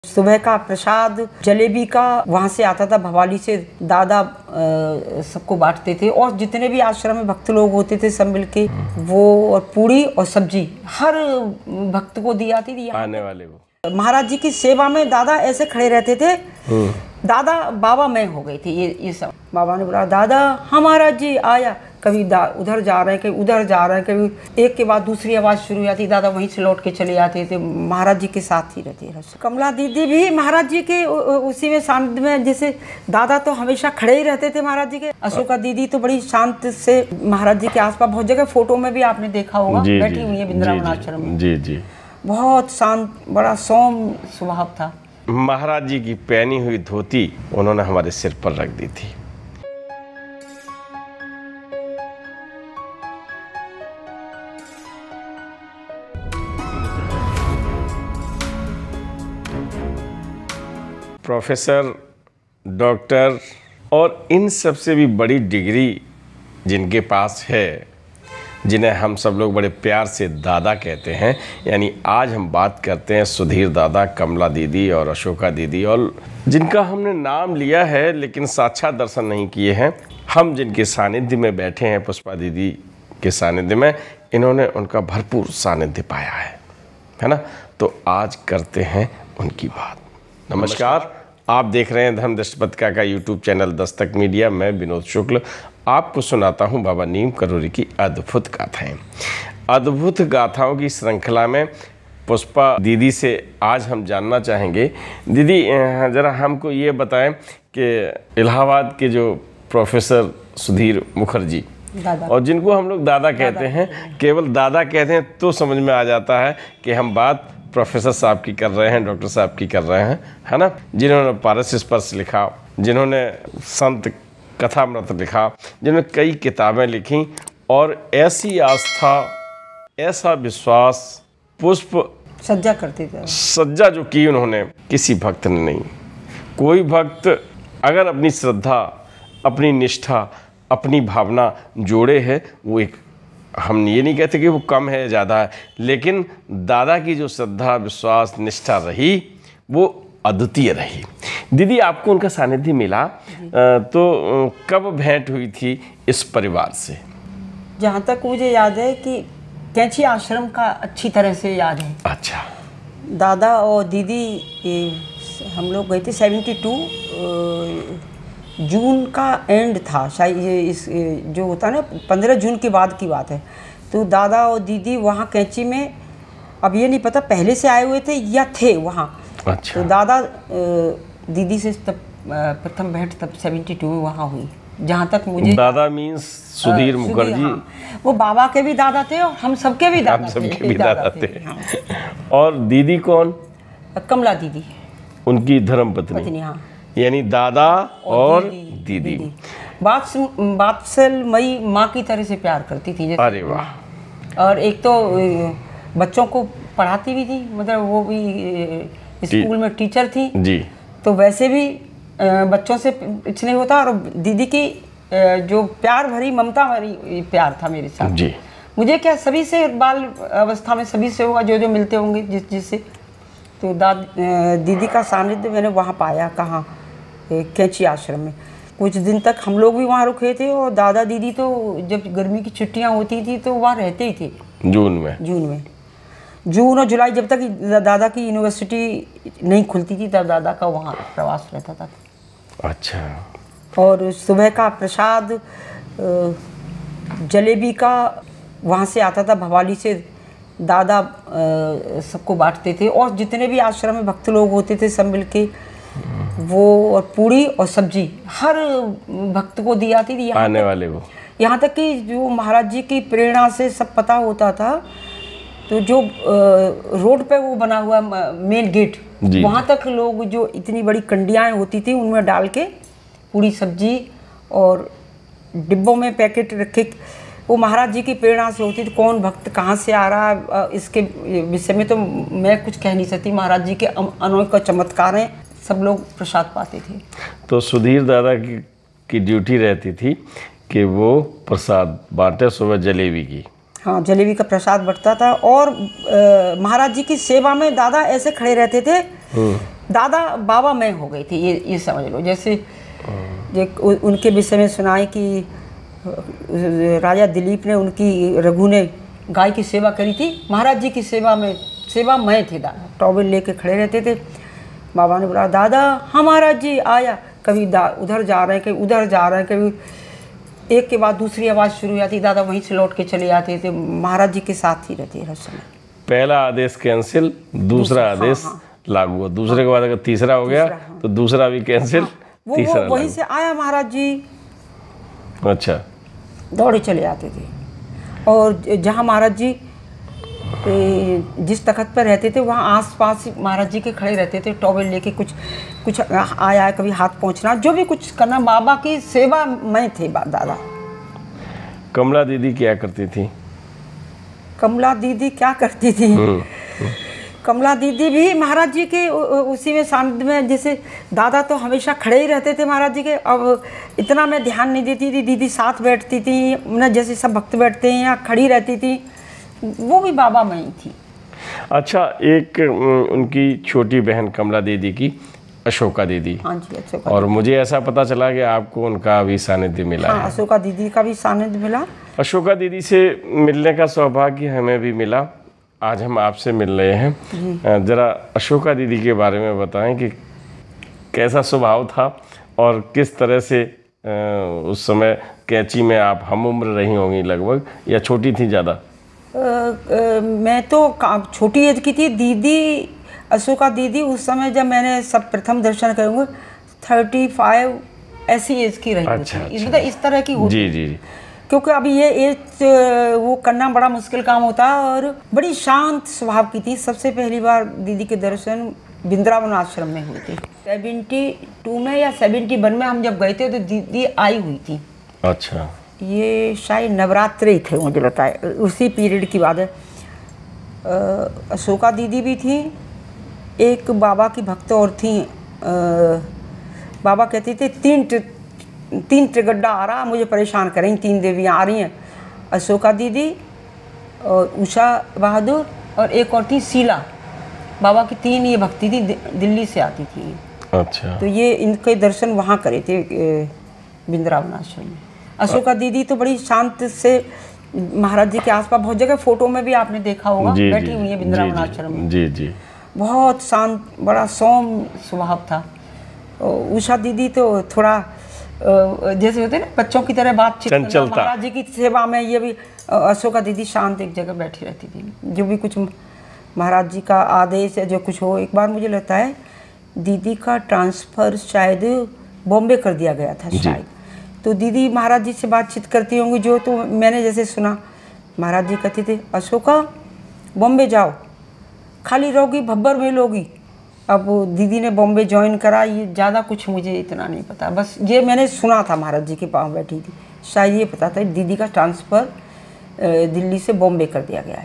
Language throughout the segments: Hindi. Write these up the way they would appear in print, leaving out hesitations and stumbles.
सुबह का प्रसाद जलेबी का वहाँ से आता था, भवाली से दादा सबको बांटते थे। और जितने भी आश्रम में भक्त लोग होते थे सब मिलके वो, और पूड़ी और सब्जी हर भक्त को दी जाती थी आने वाले को। महाराज जी की सेवा में दादा ऐसे खड़े रहते थे। दादा बाबा मैं हो गई थी ये सब। बाबा ने बोला दादा हमारा जी आया, कभी उधर जा रहे हैं, कभी उधर जा रहे हैं, कभी एक के बाद दूसरी आवाज़ शुरू हो जाती, दादा वहीं से लौट के चले जाते थे, महाराज जी के साथ ही रहते थे। कमला दीदी भी महाराज जी के उसी में सानिध्य में, जैसे दादा तो हमेशा खड़े ही रहते थे महाराज जी के। अशोका दीदी तो बड़ी शांत से महाराज जी के आसपास, बहुत जगह फोटो में भी आपने देखा होगा बैठी हुई है वृंदावन आश्रम में। जी जी, बहुत शांत, बड़ा सौम्य स्वभाव था। महाराज जी की पहनी हुई धोती उन्होंने हमारे सिर पर रख दी थी। प्रोफेसर, डॉक्टर और इन सबसे भी बड़ी डिग्री जिनके पास है, जिन्हें हम सब लोग बड़े प्यार से दादा कहते हैं, यानी आज हम बात करते हैं सुधीर दादा, कमला दीदी और अशोका दीदी, और जिनका हमने नाम लिया है लेकिन साक्षात दर्शन नहीं किए हैं। हम जिनके सानिध्य में बैठे हैं, पुष्पा दीदी के सानिध्य में, इन्होंने उनका भरपूर सानिध्य पाया है ना। तो आज करते हैं उनकी बात। नमस्कार, आप देख रहे हैं धर्म दृष्टि पत्रिका का यूट्यूब चैनल दस्तक मीडिया। मैं विनोद शुक्ल आपको सुनाता हूं बाबा नीम करोली की अद्भुत गाथाएं। अद्भुत गाथाओं की श्रृंखला में पुष्पा दीदी से आज हम जानना चाहेंगे। दीदी ज़रा हमको ये बताएं कि इलाहाबाद के जो प्रोफेसर सुधीर मुखर्जी, और जिनको हम लोग दादा कहते हैं, केवल दादा कहते हैं तो समझ में आ जाता है कि हम बात प्रोफेसर साहब की कर रहे हैं, डॉक्टर साहब की कर रहे हैं, है ना। जिन्होंने पारस स्पर्श लिखा, जिन्होंने संत कथामृत लिखा, जिन्होंने कई किताबें लिखी, और ऐसी आस्था, ऐसा विश्वास, पुष्प सज्जा करते थे, सज्जा जो की उन्होंने, किसी भक्त ने नहीं। कोई भक्त अगर अपनी श्रद्धा, अपनी निष्ठा, अपनी भावना जोड़े है, वो एक, हम ये नहीं कहते कि वो कम है ज़्यादा है, लेकिन दादा की जो श्रद्धा, विश्वास, निष्ठा रही वो अद्वितीय रही। दीदी आपको उनका सानिध्य मिला तो कब भेंट हुई थी इस परिवार से? जहाँ तक मुझे याद है कि कैंची आश्रम का अच्छी तरह से याद है। अच्छा। दादा और दीदी हम लोग गए थे 72 जून का एंड था शायद, ये इस जो होता है ना 15 जून के बाद की बात है। तो दादा और दीदी वहाँ कैंची में, अब ये नहीं पता पहले से आए हुए थे या थे वहाँ। अच्छा। तो दादा दीदी से तब प्रथम भेंट तब 72 में वहाँ हुई, जहाँ तक मुझे। दादा मीन्स सुधीर मुखर्जी। हाँ, वो बाबा के भी दादा थे और हम सबके भी दादा थे। हम सबके भी दादा थे। हाँ। और दीदी कौन? कमला दीदी, उनकी धर्मपत्नी। हाँ, यानी दादा और दीदी। बात्सलमयी माँ की तरह से प्यार करती थी। अरे वाह। और एक तो बच्चों को पढ़ाती भी थी, मतलब वो भी स्कूल में टीचर थी जी। तो वैसे भी बच्चों से स्नेह होता, और दीदी की जो प्यार भरी, ममता भरी प्यार था मेरे साथ जी। मुझे क्या, सभी से बाल अवस्था में सभी से होगा, जो मिलते होंगे जिससे। तो दीदी का सानिध्य मैंने वहाँ पाया। कहाँ? कैंची आश्रम में। कुछ दिन तक हम लोग भी वहाँ रुके थे, और दादा दीदी तो जब गर्मी की छुट्टियाँ होती थी तो वहाँ रहते ही थे। जून और जुलाई, जब तक दादा की यूनिवर्सिटी नहीं खुलती थी तब दादा का वहाँ प्रवास रहता था। अच्छा। और सुबह का प्रसाद जलेबी का वहाँ से आता था, भवाली से दादा सबको बांटते थे। और जितने भी आश्रम में भक्त लोग होते थे सब मिलके वो, और पूड़ी और सब्जी हर भक्त को दी जाती थी, आने वाले को। यहाँ तक कि जो महाराज जी की प्रेरणा से सब पता होता था। तो जो रोड पे वो बना हुआ मेन गेट, वहाँ तक लोग, जो इतनी बड़ी कंडियाँ होती थी उनमें डाल के पूड़ी सब्जी और डिब्बों में पैकेट रखे, वो महाराज जी की प्रेरणा से होती थी। कौन भक्त कहाँ से आ रहा है इसके विषय में तो मैं कुछ कह नहीं सकती। महाराज जी के अनोखे चमत्कार हैं, सब लोग प्रसाद पाते थे। तो सुधीर दादा की ड्यूटी रहती थी कि वो प्रसाद बांटे सुबह जलेबी की। हाँ, जलेबी का प्रसाद बंटता था। और महाराज जी की सेवा में दादा ऐसे खड़े रहते थे दादा बाबा मैं हो गई थी, ये समझ लो। जैसे उनके विषय में सुना है कि राजा दिलीप ने उनकी रघु ने गाय की सेवा करी थी, महाराज जी की सेवा मैं थे दादा। टॉवेल लेके खड़े रहते थे। बाबा ने बोला दादा हाँ महाराज जी आया। कभी उधर जा रहे हैं, कभी उधर जा रहे हैं, कभी एक के बाद दूसरी आवाज़ शुरू हो जाती, दादा वहीं से लौट के चले जाते थे। महाराज जी के साथ ही रहते हर समय। पहला आदेश कैंसिल, दूसरा आदेश लागू हुआ, दूसरे के बाद अगर तीसरा हो गया तो दूसरा भी कैंसिल, तीसरा वहीं से आया महाराज जी। अच्छा, दौड़े चले जाते थे। और जहाँ महाराज जी जिस तख्त पर रहते थे वहाँ आसपास महाराज जी के खड़े रहते थे, टॉवेल लेके कुछ आया है, कभी हाथ पहुँचना, जो भी कुछ करना, बाबा की सेवा में थे दादा। कमला दीदी क्या करती थी? कमला दीदी क्या करती थी? कमला दीदी भी महाराज जी के उसी में सानिध्य में, जैसे दादा तो हमेशा खड़े ही रहते थे महाराज जी के। अब इतना मैं ध्यान नहीं देती थी, दीदी साथ बैठती थी ना, जैसे सब भक्त बैठते हैं या खड़ी रहती थी, वो भी बाबा में ही थी। अच्छा, एक उनकी छोटी बहन कमला दीदी की अशोका दीदी। हाँ जी, अशोका। और मुझे ऐसा पता चला कि आपको उनका भी सानिध्य मिला। हाँ, अशोका दीदी का भी सानिध्य मिला। अशोका दीदी से मिलने का सौभाग्य हमें भी मिला। आज हम आपसे मिल रहे हैं। ज़रा अशोका दीदी के बारे में बताएं कि कैसा स्वभाव था और किस तरह से उस समय कैंची में आप हम उम्र रही होंगी लगभग, या छोटी थी ज़्यादा? मैं तो छोटी एज की थी। दीदी अशोका दीदी उस समय जब मैंने सब प्रथम दर्शन करूँगा 35 ऐसी एज की रही। अच्छा, थी। मतलब इस तरह की होती। जी, क्योंकि अभी ये एज वो करना बड़ा मुश्किल काम होता है। और बड़ी शांत स्वभाव की थी। सबसे पहली बार दीदी के दर्शन वृंदावन आश्रम में हुए थे 72 में या 71 में। हम जब गए थे तो दीदी आई हुई थी। अच्छा, ये शायद नवरात्रि थे, मुझे लगता है उसी पीरियड की बात है। अशोका दीदी भी थी, एक बाबा की भक्त और थी। बाबा कहते थे तीन त्रिगड्ढा आ रहा, मुझे परेशान करेंगी, 3 देवियाँ आ रही हैं। अशोका दीदी और उषा बहादुर और एक और थी शीला। बाबा की 3 ये भक्ति थी, दिल्ली से आती थी। अच्छा, तो ये इनके दर्शन वहाँ करे थे वृंदावन आश्रम में। अशोका दीदी तो बड़ी शांत से महाराज जी के आसपास, बहुत जगह फोटो में भी आपने देखा होगा, बैठी हुई है वृंदावन आश्रम में। जी, बहुत शांत, बड़ा सौम्य स्वभाव था। उषा दीदी तो थोड़ा जैसे होते हैं ना बच्चों की तरह बातचीत, महाराज जी की सेवा में। ये भी अशोका दीदी शांत एक जगह बैठी रहती थी। जो भी कुछ महाराज जी का आदेश या जो कुछ हो। एक बार मुझे लगता है दीदी का ट्रांसफ़र शायद बॉम्बे कर दिया गया था शायद। तो दीदी महाराज जी से बातचीत करती होंगी, जो तो मैंने जैसे सुना, महाराज जी कहते थे अशोका बॉम्बे जाओ, खाली रहोगी भब्बर में लोगी। अब दीदी ने बॉम्बे ज्वाइन करा, ये ज़्यादा कुछ मुझे इतना नहीं पता, बस ये मैंने सुना था महाराज जी के पास बैठी थी, शायद ये पता था दीदी का ट्रांसफ़र दिल्ली से बॉम्बे कर दिया गया है।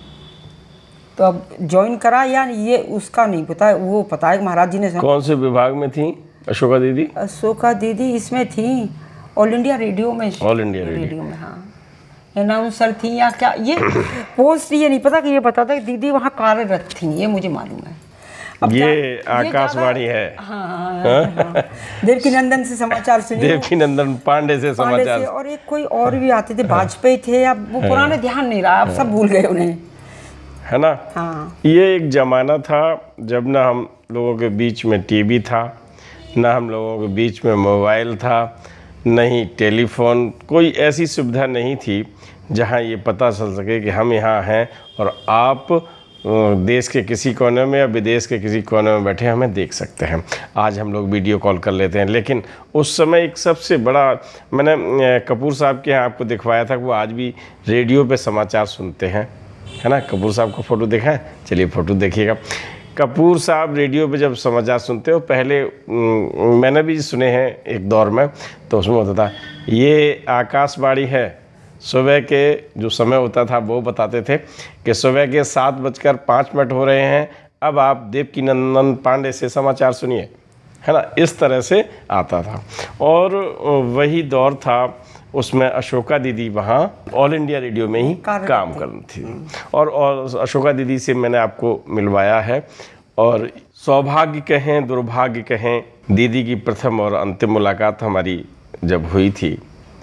तो अब ज्वाइन करा या ये उसका नहीं पता, वो पता है महाराज जी ने। कौन से विभाग में थी अशोका दीदी? अशोका दीदी इसमें थी ऑल इंडिया रेडियो में। ऑल इंडिया रेडियो में, हाँ, अनाउंसर थी या क्या, ये पोस्ट ये नहीं पता कि ये पता था कि दीदी वहाँ कार्यरत थी, ये मुझे मालूम है। अब ये आकाशवाणी है। हाँ। देवकीनंदन से समाचार सुनिए। देवकीनंदन पांडे से समाचार। और एक कोई और भी आते थे, वाजपेयी थे, अब वो पुराने ध्यान नहीं रहा, अब सब भूल गए उन्हें, है ना। हाँ। ये एक जमाना था जब ना हम लोगों के बीच में टीवी था, ना हम लोगों के बीच में मोबाइल था, नहीं टेलीफोन, कोई ऐसी सुविधा नहीं थी जहां ये पता चल सके कि हम यहाँ हैं और आप देश के किसी कोने में या विदेश के किसी कोने में बैठे हमें देख सकते हैं। आज हम लोग वीडियो कॉल कर लेते हैं, लेकिन उस समय एक सबसे बड़ा, मैंने कपूर साहब के यहाँ आपको दिखवाया था कि वो आज भी रेडियो पे समाचार सुनते हैं, है ना। कपूर साहब का फ़ोटो देखा है, चलिए फ़ोटो देखिएगा। कपूर साहब रेडियो पे जब समाचार सुनते हो, पहले मैंने भी सुने हैं एक दौर में, तो उसमें होता था ये आकाशवाणी है, सुबह के जो समय होता था वो बताते थे कि सुबह के 7:05 हो रहे हैं, अब आप देवकीनंदन पांडे से समाचार सुनिए, है ना। इस तरह से आता था और वही दौर था, उसमें अशोका दीदी वहाँ ऑल इंडिया रेडियो में ही काम करती थी और अशोका दीदी से मैंने आपको मिलवाया है और सौभाग्य कहें दुर्भाग्य कहें, दीदी की प्रथम और अंतिम मुलाकात हमारी जब हुई थी,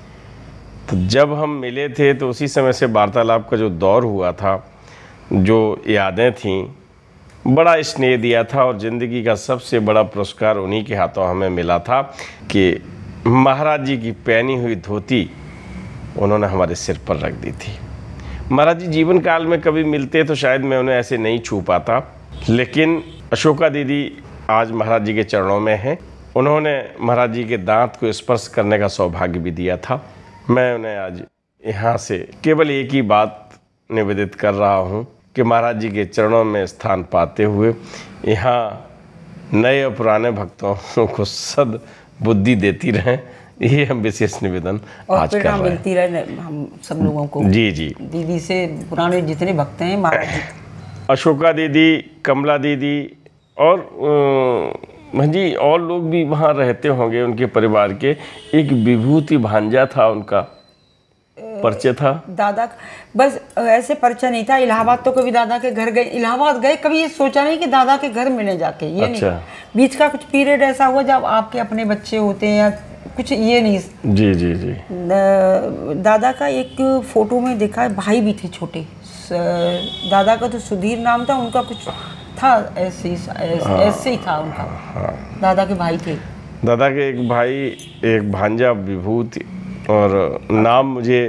तो जब हम मिले थे तो उसी समय से वार्तालाप का जो दौर हुआ था, जो यादें थीं, बड़ा स्नेह दिया था। और ज़िंदगी का सबसे बड़ा पुरस्कार उन्हीं के हाथों हमें मिला था कि महाराज जी की पहनी हुई धोती उन्होंने हमारे सिर पर रख दी थी। महाराज जी जीवन काल में कभी मिलते तो शायद मैं उन्हें ऐसे नहीं छू पाता, लेकिन अशोका दीदी आज महाराज जी के चरणों में हैं। उन्होंने महाराज जी के दांत को स्पर्श करने का सौभाग्य भी दिया था। मैं उन्हें आज यहाँ से केवल एक ही बात निवेदित कर रहा हूँ कि महाराज जी के चरणों में स्थान पाते हुए यहाँ नए और पुराने भक्तों को सद बुद्धि देती रहें, ये हम विशेष निवेदन आज कर रहे हैं। मिलती रहे हम सब लोगों को। जी जी, दीदी से पुराने जितने भक्त हैं महाराज जी, अशोका दीदी, कमला दीदी और जी और लोग भी वहाँ रहते होंगे उनके परिवार के। एक विभूति भांजा था, उनका परिचय था दादा। बस ऐसे परिचय नहीं था। इलाहाबाद तो कभी दादा के घर गए, इलाहाबाद गए, कभी ये सोचा नहीं कि दादा के घर मिले जाके, ये अच्छा। नहीं। बीच का कुछ पीरियड ऐसा हुआ जब आपके अपने बच्चे होते हैं या कुछ, ये नहीं। जी जी जी। दादा का एक फोटो में देखा है, भाई भी थे छोटे। दादा का तो सुधीर नाम था, उनका कुछ था ऐसे ही था उनका। दादा के भाई थे। दादा के एक भाई, एक भांजा विभूति, और नाम मुझे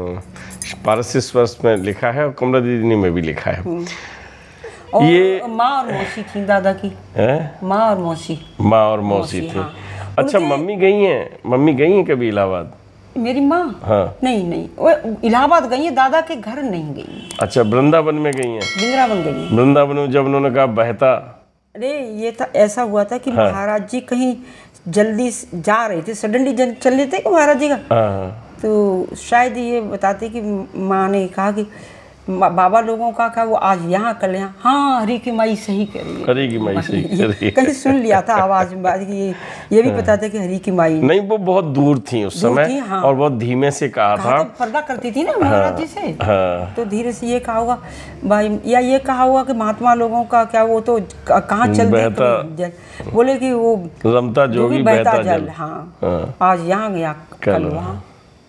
पारसी स्पर्श में लिखा है और कमला दीदी में भी लिखा है। और ये माँ और मौसी थी दादा की। माँ और मौसी। माँ और मौसी थी। हाँ। अच्छा, मम्मी गई हैं कभी इलाहाबाद? मेरी माँ? हाँ। नहीं, वो इलाहाबाद गई है, दादा के घर नहीं गई। अच्छा, वृंदावन में गई हैं? वृंदावन गई। वृंदावन में जब उन्होंने कहा बहता, अरे ये था, ऐसा हुआ था कि महाराज जी कहीं जल्दी जा रहे थे, सडनली चल रहे थे महाराज जी का। तो शायद ये बताते कि माँ ने कहा कि बाबा लोगों का कहा वो आज यहाँ कल यहाँ। हाँ, हरी की माई सही कह रही है, हरी की माई सही कह रही है। कहीं सुन लिया था आवाज में बात की, ये भी पता था कि हरी की माई नहीं, वो बहुत दूर थी उस समय। हाँ। और बहुत धीमे से कहा था। पर्दा करती थी ना महाराज जी से। तो धीरे से ये कहा होगा भाई, या ये कहा हुआ कि महात्मा लोगों का क्या वो तो कहाँ चल रही, बोले कि वो रमता जोगी बहता जल। हाँ, आज यहाँ गया कल वहाँ।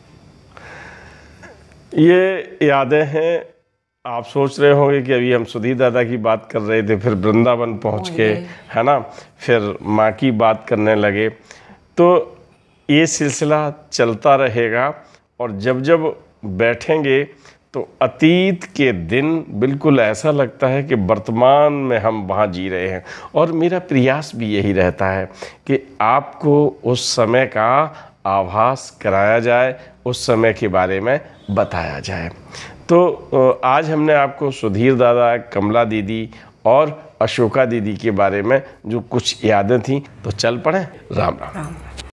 ये यादें हैं। आप सोच रहे होंगे कि अभी हम सुधीर दादा की बात कर रहे थे, फिर वृंदावन पहुँच के, है ना, फिर माँ की बात करने लगे। तो ये सिलसिला चलता रहेगा और जब जब बैठेंगे तो अतीत के दिन बिल्कुल ऐसा लगता है कि वर्तमान में हम वहाँ जी रहे हैं। और मेरा प्रयास भी यही रहता है कि आपको उस समय का आभास कराया जाए, उस समय के बारे में बताया जाए। तो आज हमने आपको सुधीर दादा, कमला दीदी और अशोका दीदी के बारे में जो कुछ यादें थीं, तो चल पड़े। राम राम।